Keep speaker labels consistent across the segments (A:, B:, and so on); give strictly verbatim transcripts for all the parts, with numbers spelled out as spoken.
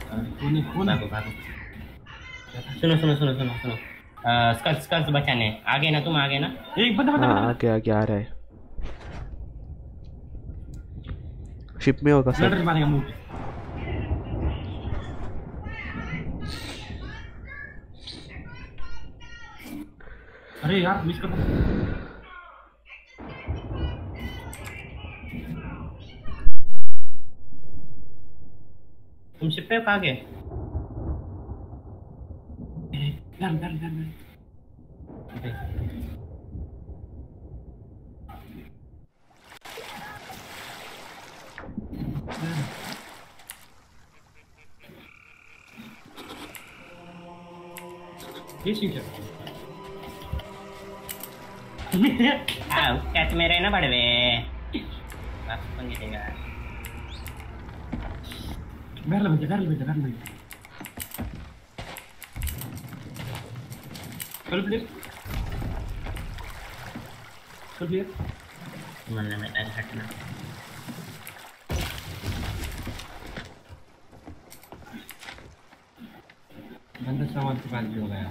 A: कौन कौन
B: भागो भागो। सुनो सुनो सुनो सुनो सुनो स्कल्स स्कल्स बचाने आगे ना, तुम आगे ना।
A: एक बंदा बंदा
C: हाँ
A: बंदा
C: आगे आगे आ रहा है। शिप में होगा
A: लड़
C: सब।
A: मारेगा मुंह पे। अरे यार मिस कर।
B: तुम शिप पे हो आगे।
A: डर डर डर डर ये सीट है।
B: आओ कैच में रहना पड़वे। बस पंगे देगा।
A: बैरल बंदा बैरल बंदा बैरल बंदा। चल प्लीज चल प्लीज।
B: मन में टाइम हटना।
A: बंदा सामान के पास भी हो गया।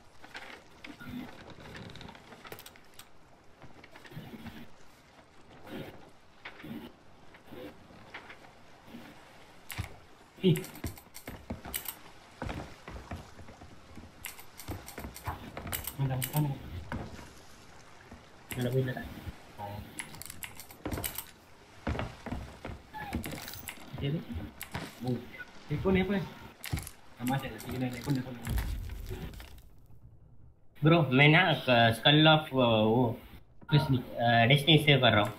A: बंदा कौन है?
B: मेरा भी लगा। ये भी
A: वो ये कौन है कोई? हमारे ठीक है नहीं कौन है कौन है?
B: ब्रो मैं ना स्कल ऑफ वो
A: किसने?
B: डेस्टिनी सेव कर रहा हूँ।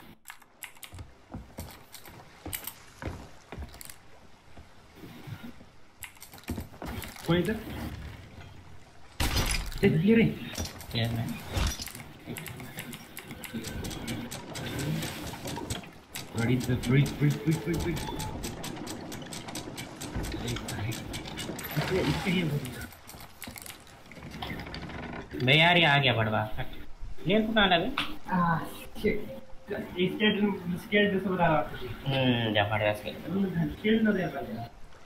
A: कोई इधर? ये क्लियर है?
B: यार मैं
A: Ready to breathe, breathe, breathe, breathe, breathe. इसके इसके ये बोलिए।
B: मैं यार ये आ गया पड़वा। लेन को कहाँ लगे?
A: Ah, shit. इसके इसके जैसे बता रहा हूँ।
B: हम्म जा पड़ेगा इसके।
A: खेल ना दे पहले।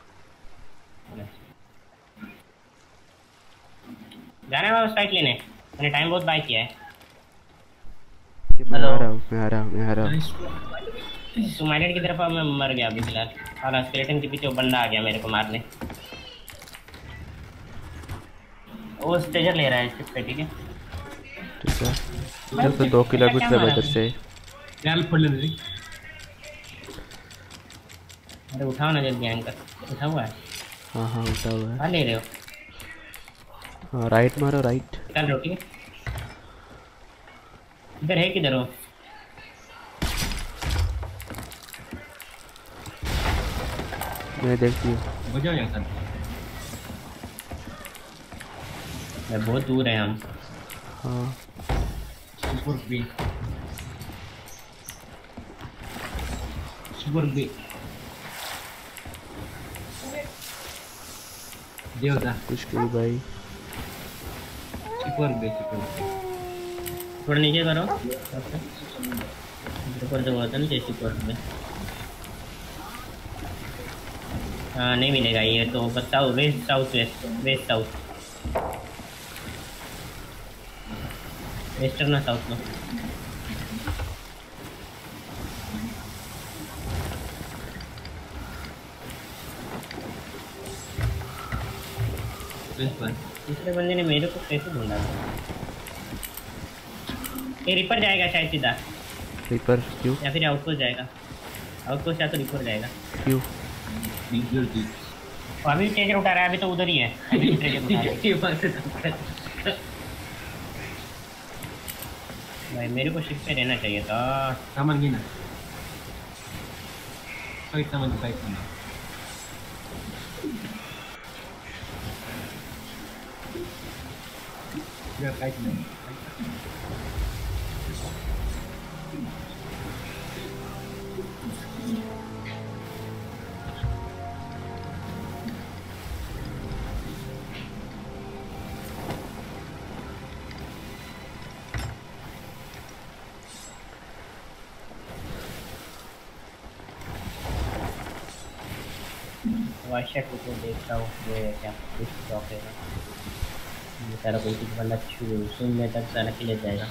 B: जाना है वापस फाइट लेने। मैंने टाइम बहुत बाय किया है।
C: मैं आ रहा हूँ मैं आ रहा हूँ मैं आ रहा हूँ।
B: तुम आइलैंड की तरफ आओ, मैं मर गया अभी फिलहाल। साला स्केलेटन के पीछे वो बंदा आ गया मेरे को मारने। वो स्टेजर ले रहा है शिप पे, ठीक है।
C: ठीक है इधर से दो किलोमीटर है इधर से।
A: यार पढ़ लेने दे।
B: अरे उठाओ ना जल्दी एंकर। उठा हुआ है।
C: हाँ हाँ उठा हुआ है।
B: कहाँ ले रहे हो?
C: हाँ राइट मारो राइट।
B: निकाल रहे हो, ठीक है। इधर है किधर हो?
C: मैं देखती हूँ।
A: बजाओ यार सर।
B: मैं बहुत दूर है हम।
C: हाँ
A: सुपर बी सुपर बी देवता
C: कुछ नहीं भाई।
A: Super B super B.
B: थोड़ा नीचे करो। ऊपर जो होता है ना जैसे ऊपर में। हाँ नहीं मिलेगा ये तो। बताओ west south west west south western south में। तीसरे बंदे ने मेरे को कैसे ढूंढा? ये रिपर जाएगा शायद सीधा।
C: रिपर क्यों?
B: या फिर आउटपोस्ट जाएगा। आउटपोस्ट या तो रिपर जाएगा।
C: क्यों?
B: तो अभी ट्रेजर उठा रहा है। अभी तो उधर ही है। अभी ट्रेजर उठा रहा है। भाई मेरे को शिप पे रहना चाहिए था।
A: सामान गिना। कोई सामान फाइट करना। यार फाइट नहीं।
B: वाशर को देखता हूँ ये क्या कुछ स्टॉक है ये सारा कोई कुछ बंदा छू सुन में तक सारा के ले जाएगा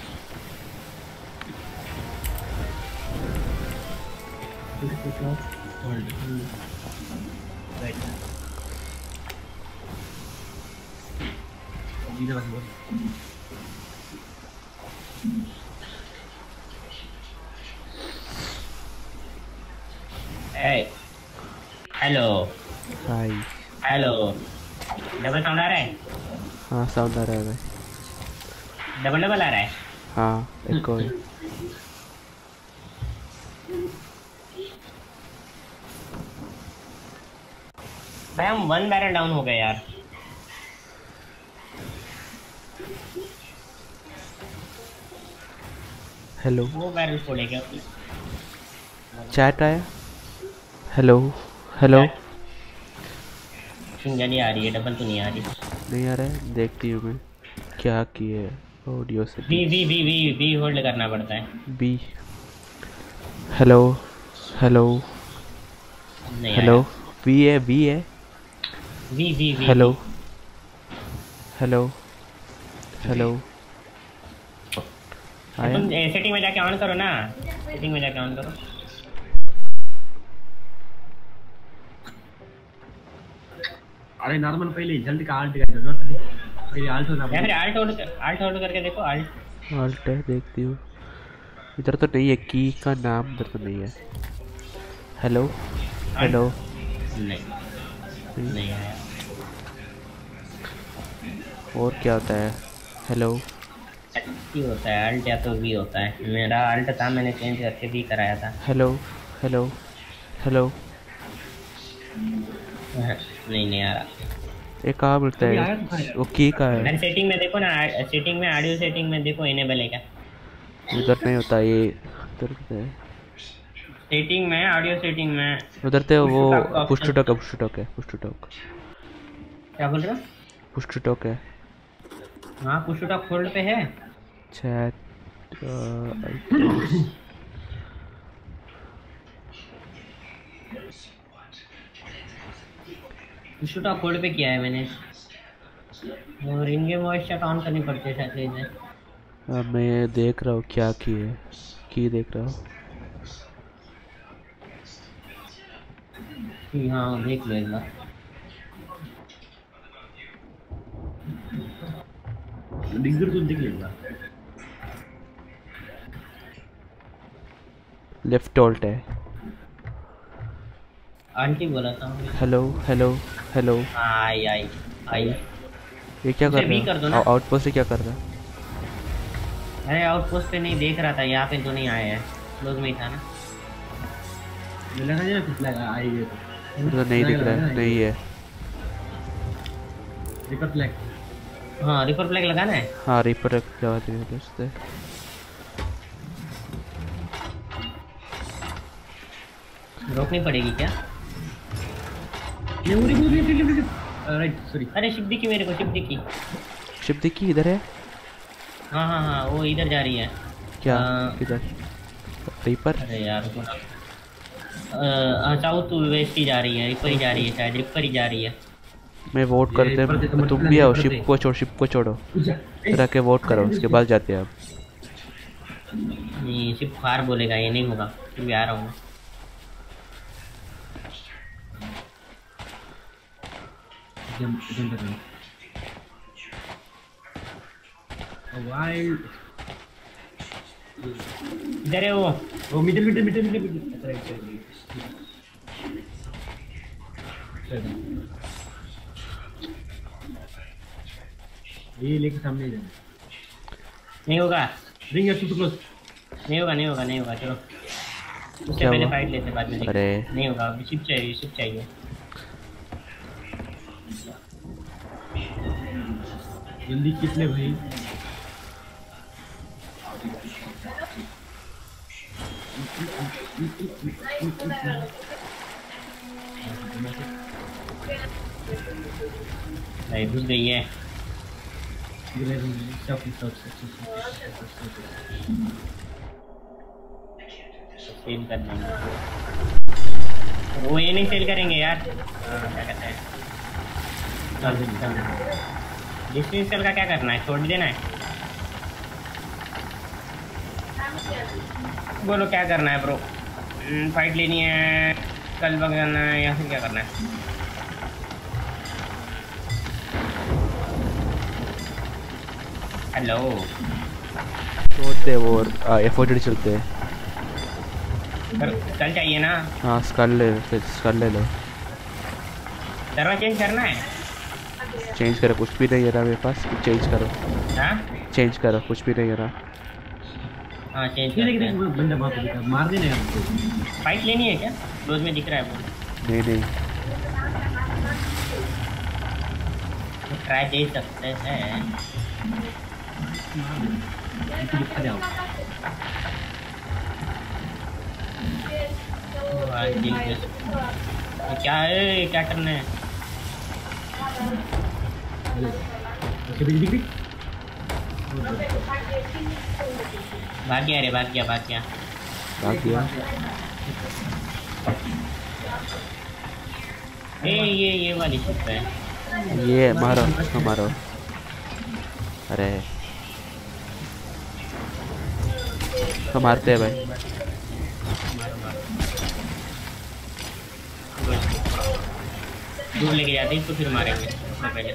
B: hello
C: hi
B: hello double sound आ रहा है
C: हाँ साउंड आ रहा है भाई
B: डबल डबल आ रहा है
C: हाँ एको है
B: भाई हम वन बैरल डाउन हो गए यार
C: हेलो
B: वो बैरल फोड़ेगा
C: चैट आया हेलो हेलो
B: सिंगल ही आ रही है डबल तो नहीं आ रही
C: नहीं आ रहा है देखती हूँ मैं क्या किए ऑडियो से
B: B B B B B hold करना पड़ता है
C: बी हेलो हेलो
B: नहीं
C: हेलो वी है वी है
B: V V V
C: hello hello hello आया
B: तुम सेटिंग में जाके ऑन करो ना सेटिंग में जाके ऑन करो
A: अरे नॉर्मल पहले जल्दी का आल्ट का जरूरत नहीं पहले आल्ट होना
B: या फिर आल्ट होल्ड आल्ट होल्ड करके देखो आल्ट
C: ऑल्ट है देखती हूँ इधर तो नहीं है की का नाम इधर तो नहीं है हेलो हेलो
B: नहीं नहीं आया
C: और क्या होता है हेलो
B: वी होता है अल्ट या तो वी होता है मेरा अल्ट था मैंने चेंज करके वी कराया था
C: हेलो हेलो हेलो
B: नहीं नहीं आ रहा
C: ये कहाँ मिलता है वो की का है
B: मैंने सेटिंग में देखो ना सेटिंग में ऑडियो सेटिंग में देखो इनेबल है क्या
C: उधर नहीं होता ये उधर होता है
B: सेटिंग में ऑडियो सेटिंग में
C: उधर तो वो
B: पुश
C: पुश टू टॉक है पुश टू टॉक है पुश टू टॉक
B: क्या बोल रहे हो
C: पुश टू टॉक है
B: हाँ पुश टू टॉक फोल्ड पे है
C: chat
B: push to talk fold पे किया है मैंने और in game voice chat on करनी पड़ती है शायद इसे
C: अब मैं देख रहा हूँ क्या की है की देख रहा हूँ
B: हाँ देख लो एक बार
A: डिग्गर तो देख लेगा
C: लेफ्ट ऑल्ट है
B: आंटी बोला था
C: हेलो हेलो हेलो
B: आई आई आई
C: ये क्या कर
B: भी कर दो
C: रहा
B: ना।
C: है आउटपोस्ट से क्या कर रहा है
B: अरे आउटपोस्ट पे नहीं देख रहा था यहाँ पे तो नहीं आया है क्लोज में ही था ना
A: मिला था या कितना आई है
C: तो नहीं दिख रहा है नहीं है
A: रिपर फ्लैग
B: हाँ रिपर फ्लैग लगाना है
C: हाँ रिपर जगह दे उससे
B: रोकनी पड़ेगी क्या
A: ये उड़ी उड़ी उड़ी उड़ी राइट सॉरी
B: अरे शिप दिखी मेरे को शिप दिखी
C: शिप देखी इधर है
B: हाँ हाँ हाँ वो इधर जा रही है
C: क्या
B: आ,
C: किधर रिपर
B: अरे यार साउथ वेस्ट ही जा रही है रिपर ही जा रही है शायद रिपर ही जा रही है
C: मैं वोट करते हैं तुम भी आओ शिप को छोड़ शिप को छोड़ो तरह के वोट करो उसके बाद जाते हैं आप
B: नहीं शिप फार बोलेगा ये नहीं होगा फिर भी आ रहा हूँ
A: वाइल्ड
B: इधर है वो
A: वो middle middle middle middle middle right ये लेके सामने जाना
B: नहीं होगा
A: ब्रिंग योर टू क्लोज
B: नहीं होगा नहीं होगा नहीं होगा चलो उससे
C: क्या
B: पहले
C: हुआ?
B: फाइट लेते बाद में देखते।
C: अरे।
B: नहीं होगा अभी शिप चाहिए शिप चाहिए
A: जल्दी कितने भाई
B: भाई घुस गई है सेव कर देंगे वो ये नहीं सेल करेंगे यार। हाँ, क्या कहते हैं डिस्टेंस सेल का क्या करना है, छोड़ देना है। बोलो क्या करना है ब्रो, फाइट लेनी है, कल भगाना है या फिर क्या करना है? हेलो
C: छोड़ते वो एफोर्टेड चलते हैं।
B: कल चाहिए ना?
C: हाँ स्कल ले, फिर स्कल ले लो।
B: सर्वर चेंज करना है?
C: चेंज करो, कुछ भी नहीं है ना मेरे पास, चेंज करो।
B: हाँ
C: चेंज करो, कुछ भी नहीं है ना।
B: हाँ चेंज
A: किसी
B: करते हैं।
A: किसी बंदा बहुत दिखा मार देने यार उसको।
B: फाइट लेनी है क्या? रोज में दिख रहा है वो।
C: नहीं नहीं
B: ट्राई दे सकते हैं।
A: इसको दिखा जाओ।
B: क्या है, क्या करना है?
A: इसके बीच दिख रही?
B: भाग गया रे, भाग गया भाग गया।
C: भाग गया।
B: ए ये ये वाली शिप है।
C: ये मारो, इसको मारो। अरे तो मारते हैं भाई।
B: दूर लेके जाते हैं इसको, फिर मारेंगे पहले।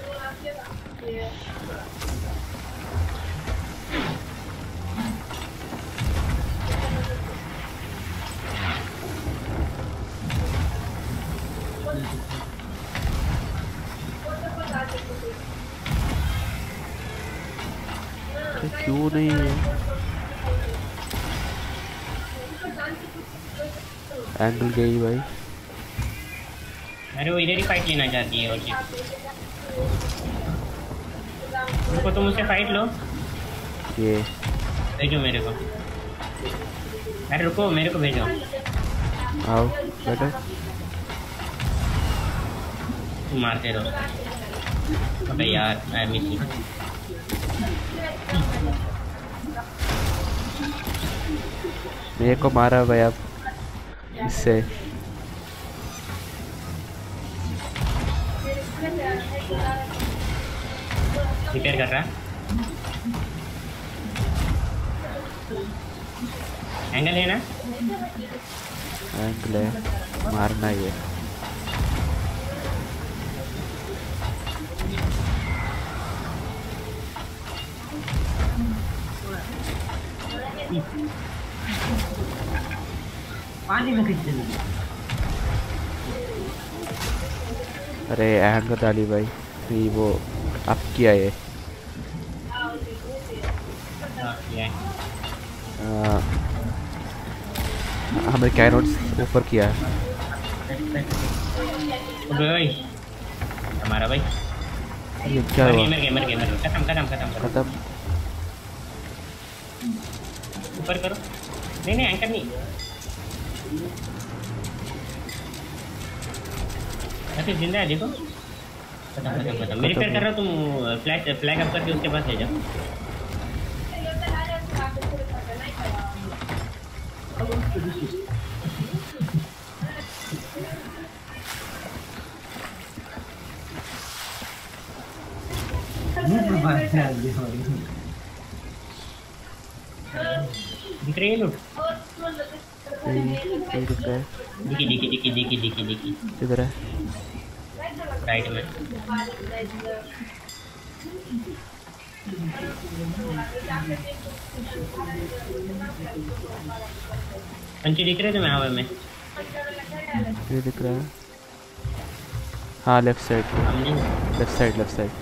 C: तो क्यों नहीं है? एंगल गई भाई।
B: अरे वो इधर ही फाइट लेना चाहती है। और उनको तो मुझसे फाइट लो।
C: ये
B: भेजो मेरे को। अरे रुको, मेरे को भेजो।
C: आओ बेटा।
B: तुम मारते रहो। अबे यार आई मिस यू।
C: मेरे को मारा भाई अब इससे।
B: रिपेयर कर रहा एंगल है ना?
C: एंगल है, मारना ही है।
A: पानी में खींच देना।
C: अरे एंगल डाली भाई। नहीं वो अब किया है। आ, हमें कैनोट्स ऊपर किया है।
B: भाई हमारा भाई
C: ये क्या हुआ?
B: गेमर गेमर गेमर खत्म खत्म खत्म
C: खत्म।
B: ऊपर करो। नहीं नहीं एंकर नहीं। अच्छा जिंदा है देखो। खत्म खत्म खत्म। मैं रिपेयर कर रहा हूँ, तुम फ्लैग फ्लैग अप करके उसके पास ले जाओ। दिख रही है लूट? दिखी दिखी दिखी दिखी दिखी दिखी
C: किधर है?
B: राइट में। पंची दिख रहे तुम्हें हवा में?
C: ये दिख रहा है। हाँ left side, left side left side.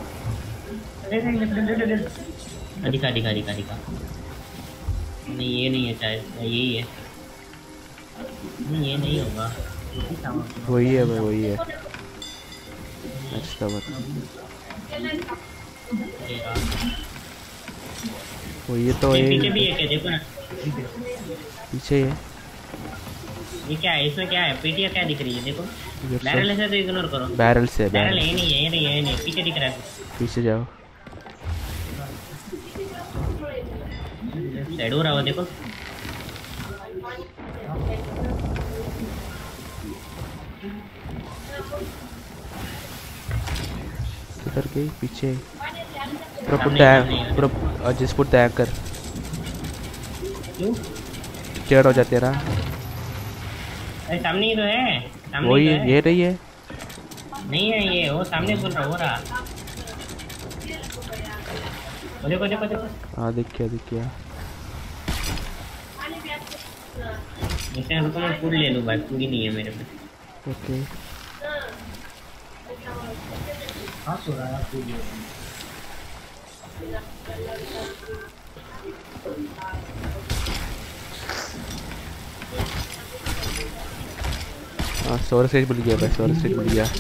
B: दिखा दिखा दिखा दिखा। नहीं ये नहीं है शायद, यही है। नहीं ये नहीं होगा।
C: वही है भाई, वही है। नेक्स्ट कवर वो ये तो
B: ये
C: ये
B: पीछे भी है क्या? देखो ना
C: पीछे है।
B: ये क्या है? इसमें क्या है? पेटियाँ क्या दिख रही है? देखो बैरल है तो इग्नोर करो।
C: बैरल से
B: बैरल ये नहीं है, ये नहीं है, ये नहीं है। पीछे दिख रहा है।
C: पीछे जाओ।
B: साइड हो रहा हो देखो।
C: करके पीछे पूरा पुट द पूरा जस्ट पुट द एंकर।
B: क्यों?
C: टेढ़ हो जाते हैं ना।
B: अरे सामने ही तो है, सामने
C: वही
B: ही तो है।
C: ये नहीं है,
B: नहीं है ये, वो सामने बोल रहा हो रहा। वो देखो देखो देखो।
C: हाँ दिख गया दिख गया।
B: इसे रुको मैं फूड ले लूँ भाई, फूड ही नहीं है मेरे में।
C: ओके
A: हाँ सो रहा है फूड।
C: हाँ सोर स्टेज भूल गया भाई, सोर स्टेज भूल गया।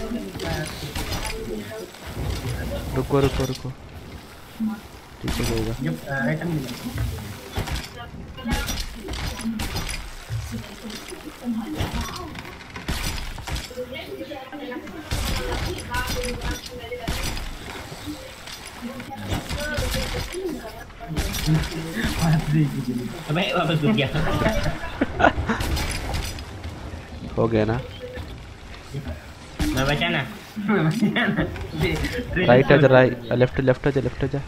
C: रुको रुको रुको ठीक है होगा।
A: जब आइटम मिला
B: अबे वापस घुस गया।
C: हो गया ना।
B: मैं बचा ना।
C: राइट है राइट, लेफ्ट लेफ्ट है लेफ्ट है।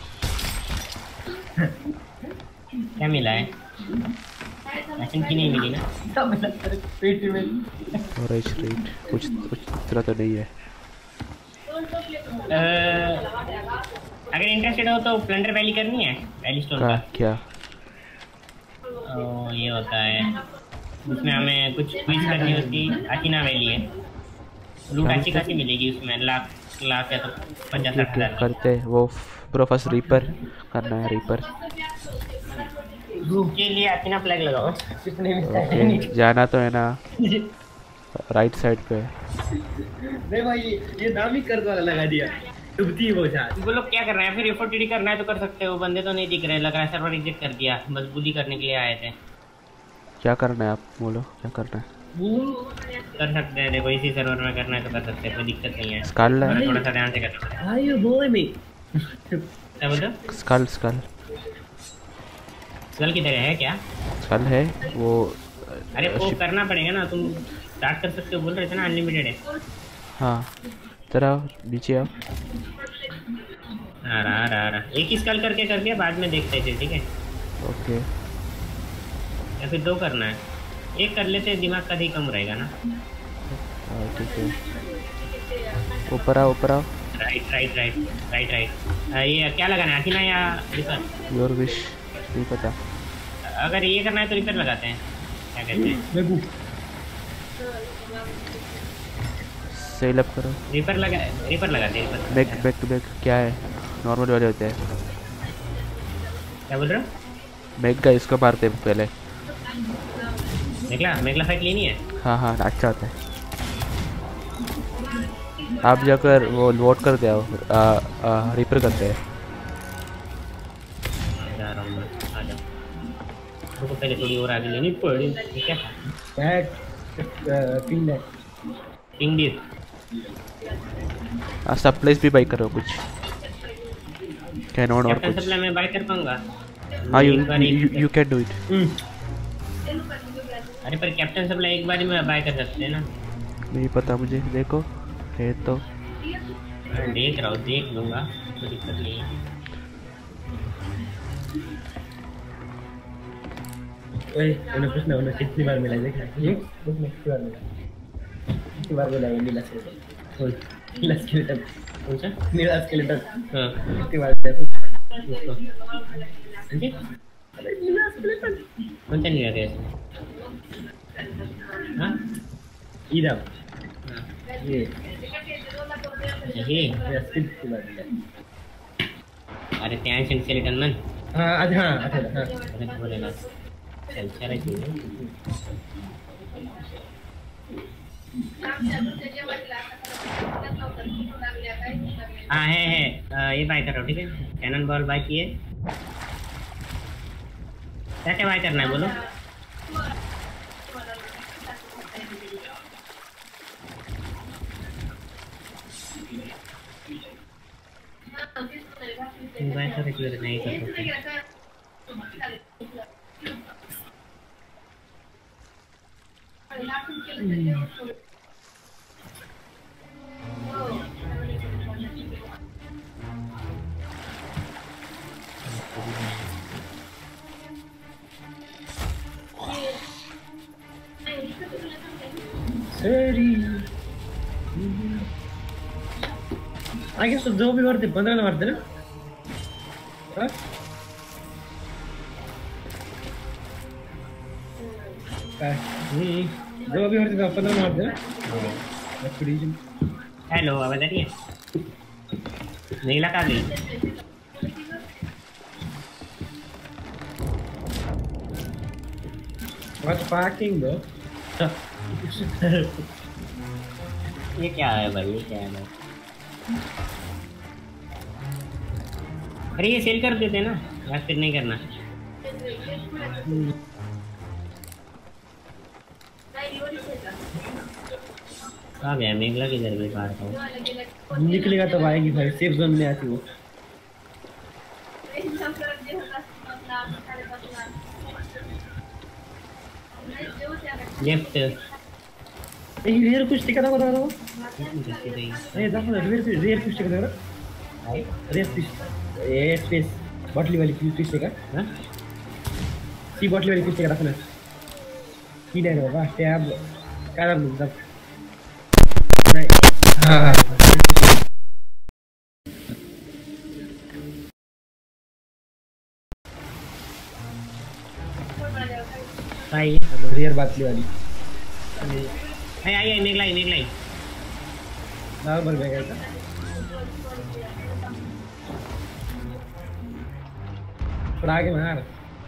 B: क्या मिला है? राशन की नहीं मिली ना।
A: पेट में
C: और राइट कुछ कुछ तरह तो नहीं है।
B: अ, अगर इंटरेस्टेड हो तो प्लंडर वैली करनी है, वैली स्टोन
C: का
B: का।
C: क्या?
B: ओ, ये होता है उसमें हमें कुछ क्विज करनी होती। अचीना वैली है, लूट अच्छी खासी मिलेगी उसमें, लाख लाख या तो पचास साठ
C: ठीक है
B: हजार।
C: करते हैं वो। ब्रो फर्स्ट रीपर करना है, रीपर
B: के लिए अचीना फ्लैग लगाओ।
A: कितने में
C: ओके। जाना तो है ना राइट साइड पे।
A: नहीं भाई ये ये नाम ही कर वाला लगा दिया, डूबती वो जा।
B: वो लोग क्या कर रहे हैं? फिर एफओटीडी करना है तो कर सकते हो, बंदे तो नहीं दिख रहे, लग रहा है सर्वर रिजेक्ट कर दिया, बस बुली करने के लिए आए थे।
C: क्या करना है आप बोलो, क्या करना है?
B: कर सकते हैं, देखो इसी सर्वर में करना है तो कर सकते हैं, कोई दिक्कत नहीं है।
C: स्कल है,
B: थोड़ा सा ध्यान से करना है।
A: Are you boy me?
B: क्या बोल रहे हो?
C: स्कल स्कल
B: स्कल की तरह है क्या?
C: स्कल है वो।
B: अरे वो करना पड़ेगा ना, तुम स्टार्ट कर सकते हो, बोल रहे थे ना अनलिमिटेड है।
C: हाँ जरा नीचे आओ।
B: आ रहा आ रहा आ रहा एक ही स्कल करके कर दिया, बाद में देखते थे ठीक है।
C: ओके
B: या फिर दो करना है? एक कर लेते, दिमाग का भी कम रहेगा ना।
C: हाँ ठीक है। ऊपर आओ ऊपर आओ।
B: Right right right right right. ये क्या लगाना है, अथीना या रिपर?
C: योर विश, नहीं पता।
B: अगर ये करना है तो रिपर लगाते हैं, क्या कहते हैं?
A: मेगू
C: सेल अप करो।
B: रिपर लगा, रिपर लगाते हैं ripper.
C: Back back to back क्या है? नॉर्मल वाले होते हैं।
B: क्या बोल रहे हो?
C: बैक का इसको मारते हैं पहले।
B: मेघला मेघला फाइट लेनी है।
C: हाँ हाँ अच्छा होता है। आप जाकर वो लोड कर दे आओ, रिपेयर करते हैं।
B: जा रहा हूँ मैं, आ जाओ। रुको पहले थोड़ी और आगे लेनी पड़ी, ठीक है?
A: बैट पिन है
B: पिंग दिस।
C: हाँ सप्लाईज भी बाई करो कुछ, कैनॉन और
B: कैप्टन
C: कुछ।
B: सप्लाई मैं बाय कर पाऊंगा?
C: हाँ यू
B: एक बार एक-
C: यू कैन डू इट।
B: अरे पर कैप्टन सप्लाई एक बार ही में बाय कर सकते हैं ना?
C: नहीं पता मुझे, देखो है तो।
B: मैं देख रहा हूँ, देख लूंगा, कोई दिक्कत नहीं है।
A: ओए उन्हें पूछना उन्हें कितनी बार मिला देखा है? कितनी बार मिला? कितनी बार मिला ये नीला स्केलेटन? ओए नीला स्केलेटन
B: कौन सा?
A: नीला स्केलेटन
B: हाँ
A: कितनी बार मिला?
B: उसको जी?
A: अरे नीला स्केलेटन
B: कौन सा नहीं रखे? हाँ
A: इधर
B: हाँ
A: ये
B: ये
A: ये कितनी बार मिला?
B: अरे त्या एंशियंट स्केलेटन मन
A: हाँ अच्छा हाँ अच्छा हाँ
B: अरे बोलेगा चल चल चल। हाँ है है अ, ये बाय करो ठीक है। कैनन बॉल बाय किए, क्या क्या बाय करना है बोलो? बाय करो क्लियर नहीं कर सकते।
A: I guess जो भी मारते पंद्रह ना मारते ना हाँ हम्म जो भी मारते पंद्रह मारते ना
B: हेलो आवाज आ रही है नीला कहाँ गई
A: What's packing though?
B: ये क्या है भाई ये क्या है भाई अरे ये सेल कर देते ना या फिर नहीं करना कहाँ गया मेघला किधर गई कार का
A: निकलेगा तब आएगी भाई सेफ जोन में आती वो
B: लेफ्ट
A: ए रेयर कुछ टिका था बता दो ए देखो रेयर रेयर कुछ टिका था ना रेयर फिश ए स्पेस बॉटली वाली फिश टिका हां सी बॉटली वाली फिश टिका रखना की नहीं रे वाह टैब कर दो नहीं हां
B: आई
A: रेयर बाटली वाली
B: आई आई आई मेघला मेघला
A: नाल भर गया पर आगे मार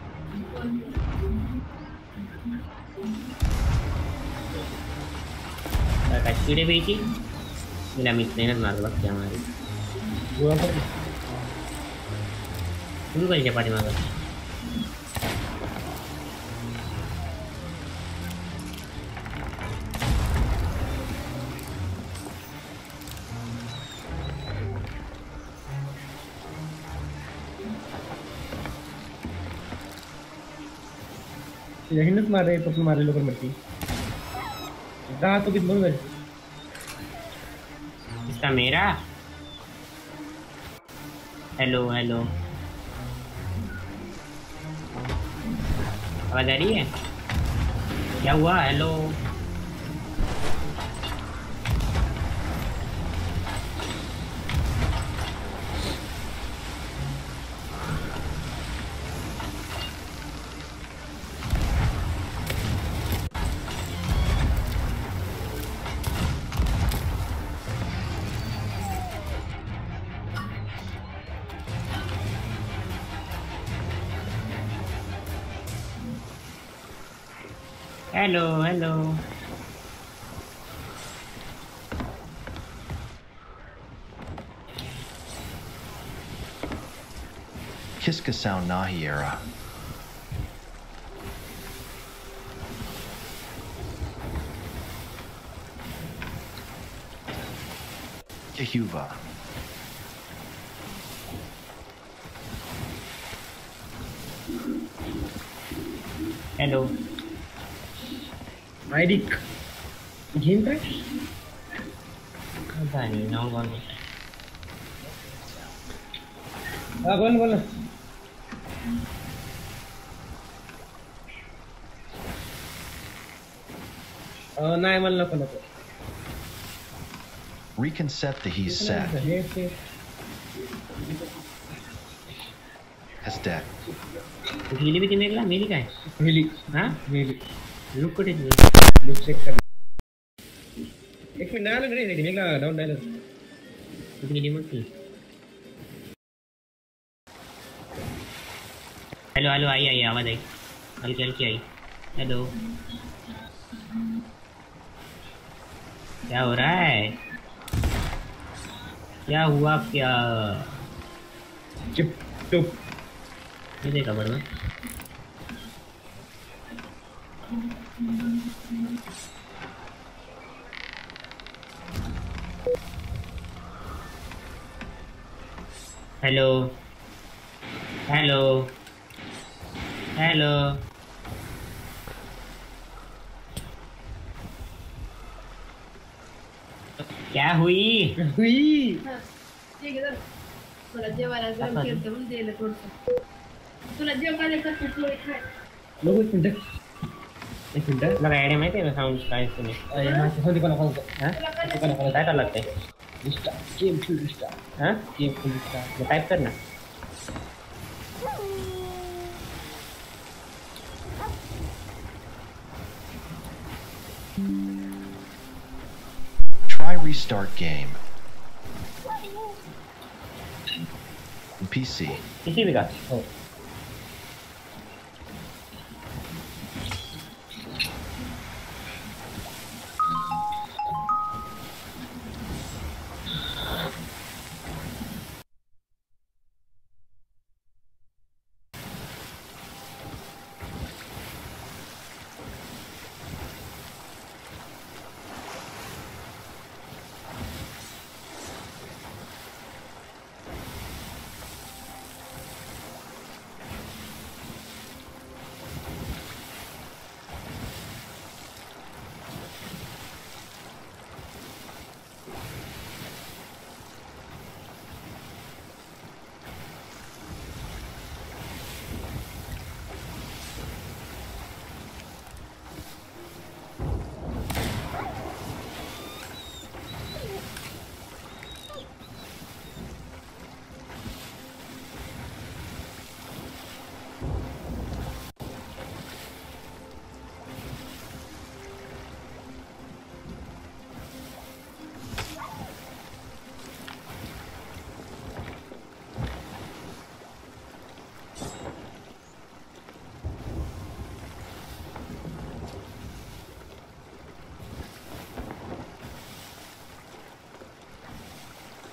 B: कचड़े बेची मेरा मित्र ने मार वक्त क्या मारी
A: वो पर
B: तू कहीं पाटी मार
A: ये हिंदुस्तान मार रहे तो अपने मारे लोग मरती कहाँ तो कितना गए
B: इसका मेरा हेलो हेलो आवाज आ रही है क्या हुआ hello hello hello
D: Kiskasau Nahi era. Yehuva.
B: Hello
A: आईडिक गेम क्रैश
B: पता नहीं नो कौन
A: हाँ बोल बोल नहीं मन नको नको
D: Reconcept that he's set. That's dead.
B: हीली भी मेघला मेरी का है
A: हिली
B: हाँ
A: हिली
B: लुक को टेक
A: लुक चेक कर एक मिनट ना लग रही है मेघला डाउन डायल
B: कितनी कीमत थी हेलो हेलो आई आई आवाज आई हल्की हल्की आई हेलो क्या हो रहा है क्या हुआ क्या
A: चिप टुप
B: ये देखा बड़ा हेलो हेलो हेलो क्या हुई
A: हुई
E: तुला जेवायला गरम केलं म्हणून दिलं थोडंसं तुला जेवायला करते थोडे खाय
A: लोग एक मिनट एक मिनट
B: लगा आइडिया माहिती आहे साऊंड काय तुम्ही
A: यहाँ से होने को ना होगा
B: हां
A: को ना होगा
B: काय करायला लागतंय
A: रिस्टार्ट गेम फुल रिस्टार्ट
B: हाँ ये फुल रिस्टार्ट टाइप करना
D: Try restart game. P C.
B: किसी भी का हो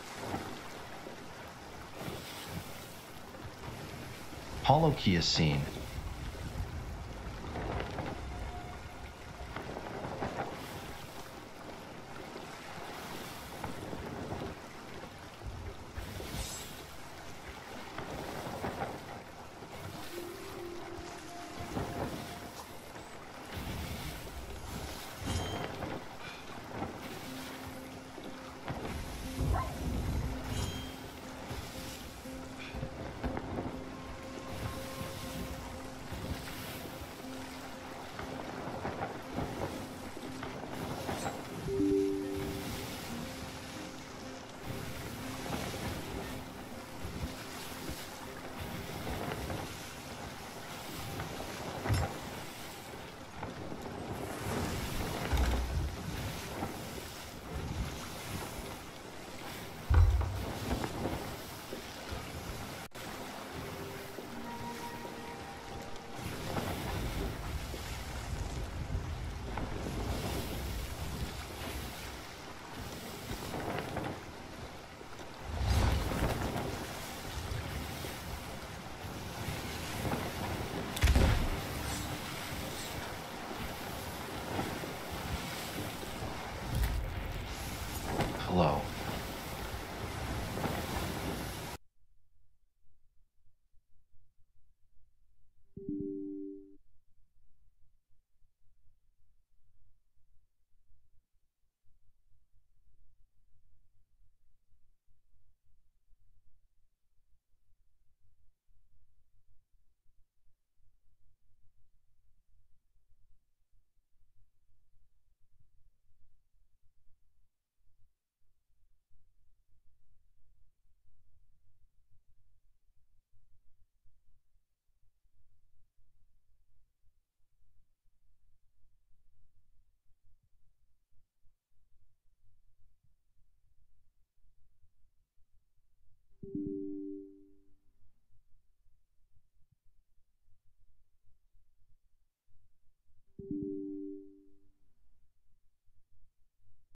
D: Hollow key is seen.